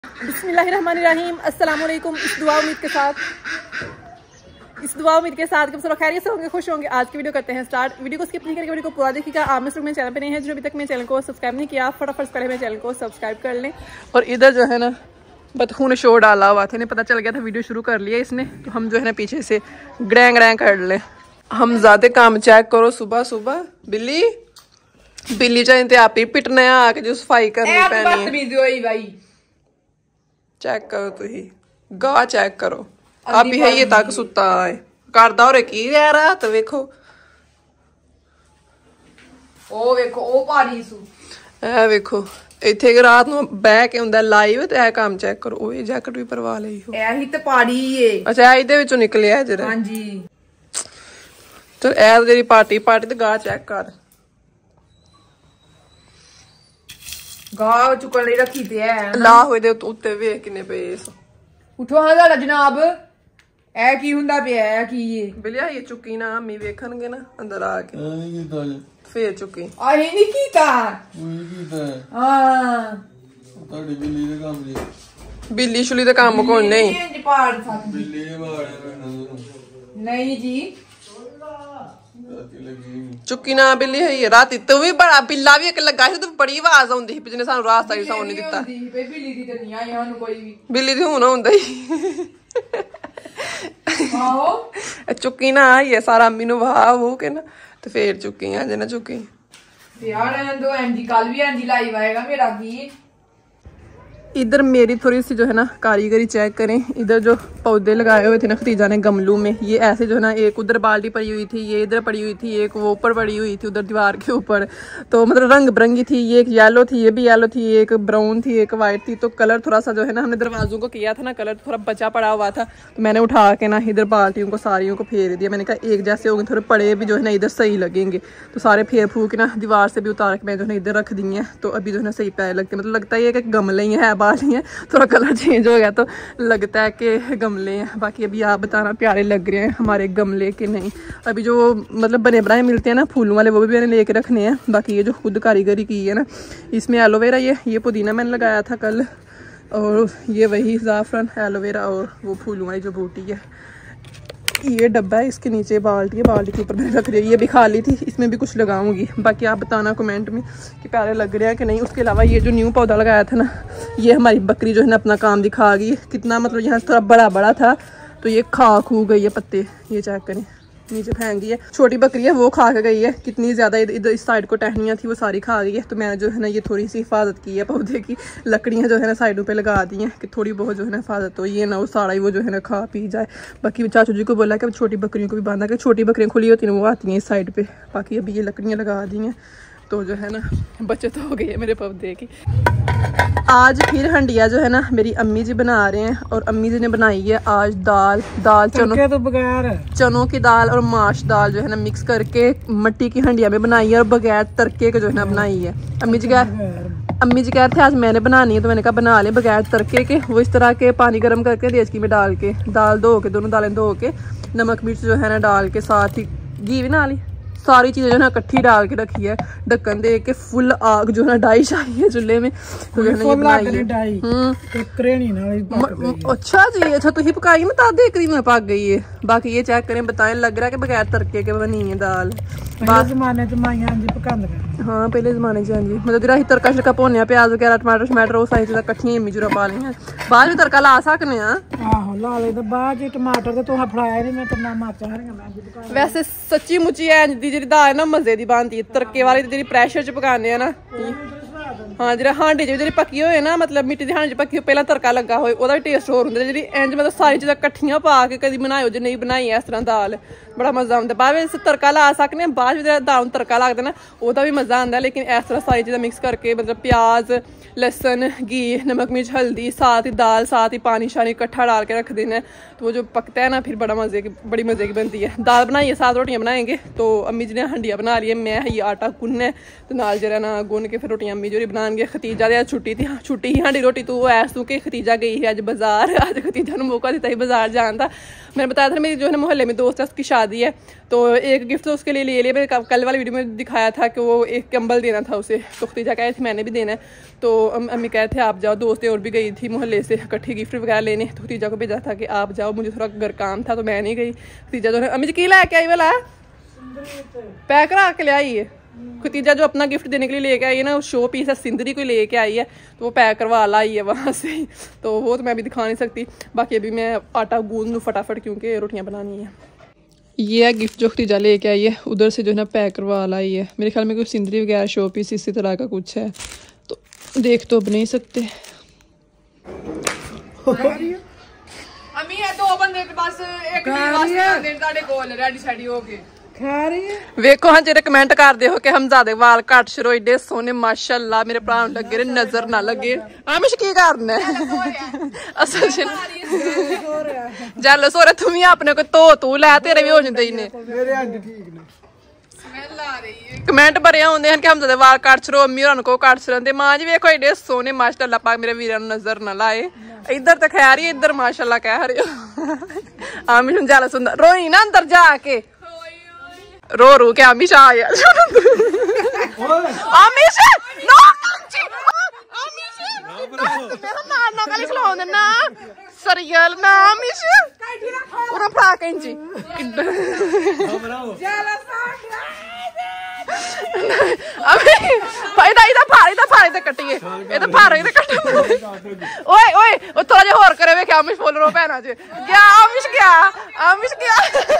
बिस्मिल्लाहिर्रहमानिर्रहीम। अस्सलाम वालेकुम। इस दुआ उम्मीद के साथ कि सब खैरियत से होंगे, खुश होंगे। आज की वीडियो करते हैं स्टार्ट। वीडियो को स्किप नहीं करके वीडियो को पूरा देखिएगा। आप में से मेरे चैनल पे नहीं है जो अभी तक मेरे चैनल को सब्सक्राइब नहीं किया, फटाफट पहले मेरे चैनल को सब्सक्राइब कर लें। और इधर जो है ना बतखू ने शोर डाला हुआ था, इन्हें पता चल गया था वीडियो शुरू कर लिया इसने, तो हम जो है ना पीछे से ग्रैंग ग्रैंग कर ले। हम ज्यादा काम चेक करो सुबह सुबह। बिल्ली चाहे आप ही पिटने आके जो सफाई करनी पैनी है। चेक करो तुम गा चेक करो आप ही है ये तक सुता है करदा और की रहा तो वेखो ओ वेखो ओ पारी सु ए वेखो इथे रात ਨੂੰ ਬਹਿ ਕੇ ਹੁੰਦਾ ਲਾਈਵ ਤੇ ਇਹ ਕੰਮ ਚੈੱਕ ਕਰੋ। ਉਹ ਜੈਕਟ ਵੀ ਪਰਵਾ ਲਈ ਹੋ ਇਹੀ ਤੇ ਪਾੜੀ ਏ। ਅੱਛਾ ਇਹਦੇ ਵਿੱਚੋਂ ਨਿਕਲਿਆ ਜਰਾ। ਹਾਂਜੀ ਤੇ ਇਹ ਜਿਹੜੀ ਪਾਰਟੀ ਤੇ ਗਾ ਚੈੱਕ ਕਰ। ਗਾ ਚੁੱਕਣ ਲਈ ਰੱਖੀ ਤੇ ਹੈ ਲਾ ਹੋਏ ਦੇ ਉੱਤੇ ਵੇਖ ਕਿੰਨੇ ਪਏ ਇਸ। ਉਠੋ ਹਾਂ ਦਾ ਜਨਾਬ ਇਹ ਕੀ ਹੁੰਦਾ ਪਿਆ ਹੈ ਕੀ ਏ ਬਿਲਿਆ ਇਹ ਚੁੱਕੀ ਨਾ ਅੰਮੀ ਵੇਖਣਗੇ ਨਾ ਅੰਦਰ ਆ ਕੇ ਫੇਰ ਚੁੱਕੀ ਆਹੀ ਨਹੀਂ ਕੀਤਾ ਹਾਂ ਤੁਹਾਡੀ ਬਿੱਲੀ ਦੇ ਕੰਮ ਜੀ ਬਿੱਲੀ ਸ਼ੁਲੀ ਦਾ ਕੰਮ ਕੋਈ ਨਹੀਂ ਬਿੱਲੀ ਨਹੀਂ ਜੀ ਚੁੱਕੀ ਨਾ ਬਿੱਲੀ ਹੈ ਰਾਤੀ ਤੂੰ ਵੀ ਬੜਾ ਬਿੱਲਾ ਵੀ ਇੱਕ ਲੱਗਾ ਸੀ ਤੇ ਬੜੀ ਆਵਾਜ਼ ਆਉਂਦੀ ਸੀ ਜਿਹਨੇ ਸਾਨੂੰ ਰਾਸਤਾ ਹੀ ਸੌਣ ਨਹੀਂ ਦਿੱਤਾ। ਬਿੱਲੀ ਦੀ ਤੇ ਨਹੀਂ ਆਈ ਉਹਨੂੰ ਕੋਈ ਵੀ ਬਿੱਲੀ ਦੀ ਹੁਣ ਹੁੰਦਾ ਹੀ ਆਹੋ ਚੁੱਕੀ ਨਾ ਆਈ ਹੈ ਸਾਰਾ ਅੰਮੀ ਨੂੰ ਵਾਹ ਹੋ ਕੇ ਨਾ ਤੇ ਫੇਰ ਚੁੱਕੀ ਆ ਜੇ ਨਾ ਚੁੱਕੀ यार दो एमजी कल भी एमजी लाइव आएगा मेरा की। इधर मेरी थोड़ी सी जो है ना कारीगरी चेक करें। इधर जो पौधे लगाए हुए थे ना खतीजा ने गमलों में, ये ऐसे जो है ना एक उधर बाल्टी पड़ी हुई थी, ये इधर पड़ी हुई थी, एक वो ऊपर पड़ी हुई थी उधर दीवार के ऊपर, तो मतलब रंग बिरंगी थी। ये एक येलो थी, ये भी येलो थी, एक ब्राउन थी, एक वाइट थी। तो कलर थोड़ा सा जो है ना हमने दरवाजों को किया था ना कलर थोड़ा बचा पड़ा हुआ था, तो मैंने उठा के ना इधर बाल्टियों को सारियों को फेर दिया। मैंने कहा एक जैसे होंगे थोड़े पड़े भी जो है ना इधर सही लगेंगे, तो सारे फेर फूक के ना दीवार से भी उतार के मैं जो है ना इधर रख दी है। तो अभी जो है ना सही पैर लगते, मतलब लगता है कि गमले ही है बाल ही है, थोड़ा कलर चेंज हो गया तो लगता है कि गमले हैं। बाकी अभी आप बताना प्यारे लग रहे हैं हमारे गमले के नहीं। अभी जो मतलब बने बनाए मिलते हैं ना फूलों वाले वो भी मैंने लेके रखने हैं। बाकी ये जो खुद कारीगरी की है ना इसमें एलोवेरा ये पुदीना मैंने लगाया था कल, और ये वही ज़ाफ़रान एलोवेरा और वो फूलों वाली जो बूटी है। ये डब्बा है, इसके नीचे बाल्टी है, बाल्टी के ऊपर मैंने रख दिया। ये भी खाली थी, इसमें भी कुछ लगाऊंगी। बाकी आप बताना कमेंट में कि प्यारे लग रहे हैं कि नहीं। उसके अलावा ये जो न्यू पौधा लगाया था ना, ये हमारी बकरी जो है ना अपना काम दिखा गई। कितना मतलब यहाँ थोड़ा बड़ा बड़ा था तो ये खा खू गई है पत्ते, ये चेक करें नीचे फेंक गई है। छोटी बकरी है वो खा के गई है, कितनी ज़्यादा इधर इस साइड को टहनियाँ थी वो सारी खा गई है। तो मैंने जो है ना ये थोड़ी सी हिफाजत की है पौधे की, लकड़ियाँ जो है ना साइडों पे लगा दी हैं कि थोड़ी बहुत जो है ना हिफाजत हो, ये ना वो सारा ही वो जो है ना खा पी जाए। बाकी चाचू जी को बोला कि छोटी बकरियों को भी बांधा कि छोटी बकरियाँ खुली होती हैं वो आती हैं इस साइड पर। बाकी अभी ये लकड़ियाँ लगा दी हैं तो जो है ना बचत हो गई है मेरे पौधे की। आज फिर हंडिया जो है ना मेरी अम्मी जी बना रहे हैं, और अम्मी जी ने बनाई है आज दाल चनों की दाल और माश दाल जो है ना मिक्स करके मट्टी की हंडिया में बनाई है, और बगैर तड़के के जो है ना बनाई है। अम्मी जी कह रहे थे आज मैंने बनानी है, तो मैंने कहा बना ले बगैर तड़के के। वो इस तरह के पानी गर्म करके देचकी में डाल के दाल धो के दोनों दालें धो के नमक मिर्च जो है ना डाल के साथ ही घी भी ना ली सारी चीजें जो है ना इकट्ठी डाल के रखी है, ढक्कन दे के फुल आग जो है ना डाई शाई है चूल्हे में, तो जो है ना ये बनाई है। अच्छा जी अच्छा तो ही पकाई मैं तादे करीब में पक गई है। बाकी ये चेक करें बताएं लग रहा है कि बगैर तड़के के बनी है दाल। हाँ पहले जमाने च हाँ जी मतलब जरा तड़का शड़का भुनया प्याज वगैरह टमाटर शमाटर वो सारी चीज़ां कट्ठियां अम्मी जरूर पा लियां। बाद भी तड़का ला सकने वैसे सच्ची मुच्ची जी दाल ना मजे की बनती है, तड़के वाली जी प्रैशर च पकाने ना। हाँ जो हांडे जी पक्की होए ना मतलब मिट्टी की हांडे पक्की पहला तड़का लगा होए ओदा भी टेस्ट होर हुंदा। जी इंज मतलब सारी चीज़ां कट्ठियां पा के कभी बनाओ जो नहीं बनाई इस तरह दाल बड़ा मजा आता। बाद में तड़का ला सकने बाद में दाल तड़का ला देना ओदा भी मजा आता। लेकिन इस तरह सारी चीज़ां मिक्स करके मतलब प्याज लहसुन घी नमक मिर्च हल्दी साथ ही दाल साथ ही पानी शानी इकट्ठा डाल के रख देना, तो वो जो पकता है ना फिर बड़ी मज़े की बनती है। दाल बनाइए साथ रोटियां बनाएंगे। तो अम्मी जी ने हंडिया बना ली है, मैं ये आटा गुनना है तो नाल जरा ना गुन के फिर रोटियां अम्मी जो बनानी गए खतीजा दे छुट्टी थी छुट्टी ही साड़ी रोटी तू ऐस तू कि खतीजा गई है अज बाजार अज खतीजा ने मौका दिता ही बाजार जान था। मैंने बताया था मेरी जो है ना मोहल्ले में दोस्त है उसकी शादी है तो एक गिफ्ट तो उसके लिए ले लिया। मैंने कल वाली वीडियो में दिखाया था कि वो एक कंबल देना था उसे तो खतीजा कह रही थी मैंने भी देना है तो अम्मी कह रहे थे आप जाओ। दोस्तें और भी गई थी मोहल्ले से इकट्ठी गिफ्ट वगैरह लेने तो खतीजा को भेजा था कि आप जाओ मुझे थोड़ा घर काम था तो मैं नहीं गई। खतीजा जो है अम्मी जी की ला के आई वाला पैक करा के ले आई है। खतीजा जो अपना गिफ्ट देने के लिए लेके आई है ना शो पीस है सिंदरी को लेके आई है तो वो पैक करवा लाई है वहाँ से तो वो तो मैं भी दिखा नहीं सकती। बाकी अभी मैं आटा गूंद लूँ फटाफट क्योंकि रोटियाँ बनानी है। ये है गिफ्ट जो खतीजा लेके आई है उधर से जो है ना पैक करवा लाई है। मेरे ख्याल में कुछ सिंदरी वगैरह शो पीस इसी तरह का कुछ है तो देख तो अब नहीं सकते। अम्मी है दो बंदे के पास एक रेडी शेडी हो गए वेखो हाँ जेरे कमेंट कर दे हो कि हमजादे वाल कट शरो एडे सोने माशाल्लाह मेरे भरा लगे रे नजर ना लगे। आमिश की करना असल जल सोरे तुम ही अपने को तो तू लै तेरे भी हो जाते ही ने कमेंट भरे होंगे हैं कि हमजादे वाल कट शरो अम्मी होरां को कट शरन मां जी वेखो एडे सोने माशाल्लाह पाक मेरे वीरां नजर ना लाए। इधर तो खैर ही इधर माशाल्लाह कह रहे हो। आमिश जल सुंदर रोई ना अंदर जाके रो रो के आमिश आया आमिश नो मेरा नाम ना कल खिलाओ ना सरियल ना आमिश पूरा फ्राक इंची कट्टिए ओए ओए थोड़ा जिहा होर करे वेखे आमिश बोल रो भैना च गया आमिश गया आमिश गया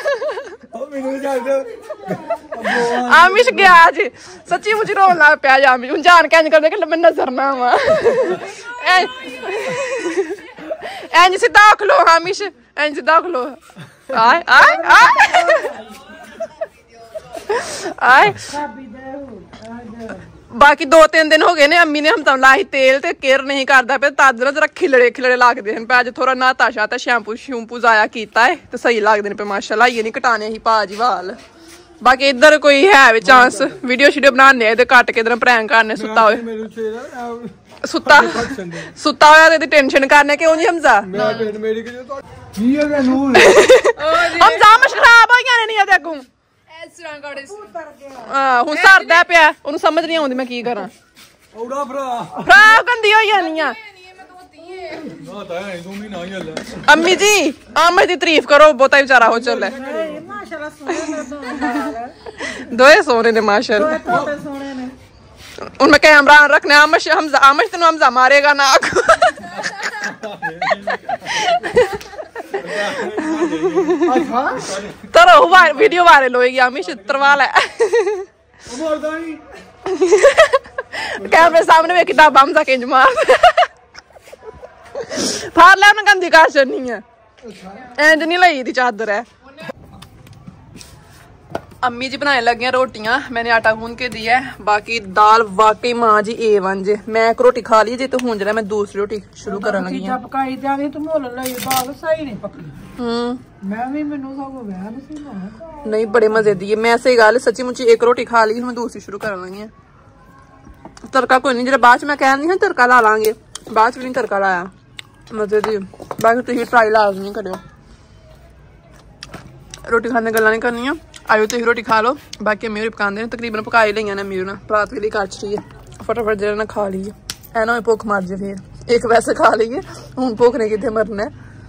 आमिश गया आज सच्ची मुझे रोन लग पिया आमिश हूं जान के कर कि मैं नजर ना आवा इंज सीधा खलो आमिश इंज सीधा खलो आए आए आए बाकी 2-3 दिन हो गए ने अम्मी ने हम लाई तेल ते केयर नहीं करता पे तद ना जरा खिलड़े खिलड़े लगते हैं पे थोड़ा नहाता शाता शैम्पू शैम्पू जाया किया है तो सही लगते हैं पे माशाल्लाह ये नहीं कटाने ही भाजी वाल। बाकी इधर कोई है भी चांस वीडियो शीडियो बनाने कट के इधर प्रैंक करने सुता हुए सुता होया ते टेंशन करने क्यों जी हमजा हमजा मश खराब हो गया नहीं अगे अगू हूं सरदा पिया ओनू समझ नहीं आउंदी मैं की करा खराब गंदी हो जानी आ। अम्मी जी आमिश दी तारीफ करो बहुता बेचारा हो चले दोए सोने ने माशाल्लाह हूं मैं कैमरा रखने आमिश हमजा आमिश तेनू हमजा मारेगा ना तरो वीडियो वायरल होएगी आमिश तरवा लै कैमरे सामने वे किताब हमजा किंज मार फाड़ लै उन्हें गंदी कर छड़नी है इंज नहीं लई दी चादर है। अम्मी जी बनाने लगी हैं रोटियां मैंने आटा गूंद के दिया है। बाकी दाल वाकई मां जी A1 जे मैं एक रोटी खा ली जे तो हुन जरा मैं दूसरी रोटी शुरू करन लगी हां। पकाई जानी तू मोल लई दाल सही नहीं पकी मैं भी मेनू सब बयान सी ना नहीं बड़े मजे दी मैं सही गल सच्ची मुच्ची एक रोटी खा ली मैं दूसरी शुरू करन लगी हां। तड़का कोई नहीं जरा बाद में कह नहीं तड़का ला लांगे बाद में नहीं तड़का लाया मजे दी। बाकी तुम ट्राई लाजमी करो रोटी खाने गल्लां नहीं करनियां आयो तुम रोटी खा लो। बाकी अम्मी पकाते तकरीबन पका ही लिया अम्मी ने रात के लिए कच रही है फटाफट जरा ना खा लीए ऐ ना भुख मर जाए फिर एक वैसे खा लीए हूं भुख ने कितने मरना है।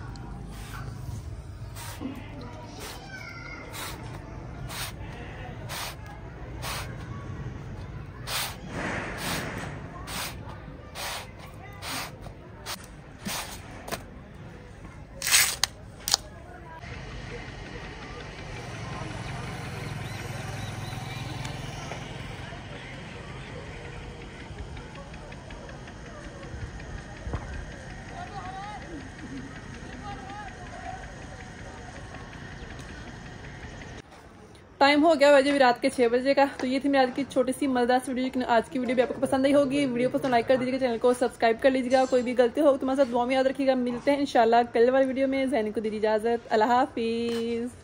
टाइम हो गया वजह भी रात के 6 बजे का। तो ये थी मेरी आज की छोटी सी मजेदार वीडियो। लेकिन आज की वीडियो भी आपको पसंद आई होगी। वीडियो पसंद लाइक कर दीजिएगा चैनल को सब्सक्राइब कर लीजिएगा। कोई भी गलती हो तुम्हारे साथ दुआ में याद रखिएगा। मिलते हैं इंशाल्लाह कल वाली वीडियो में। ज़ैनी को दीजिए इजाजत। अल्लाह हाफिज।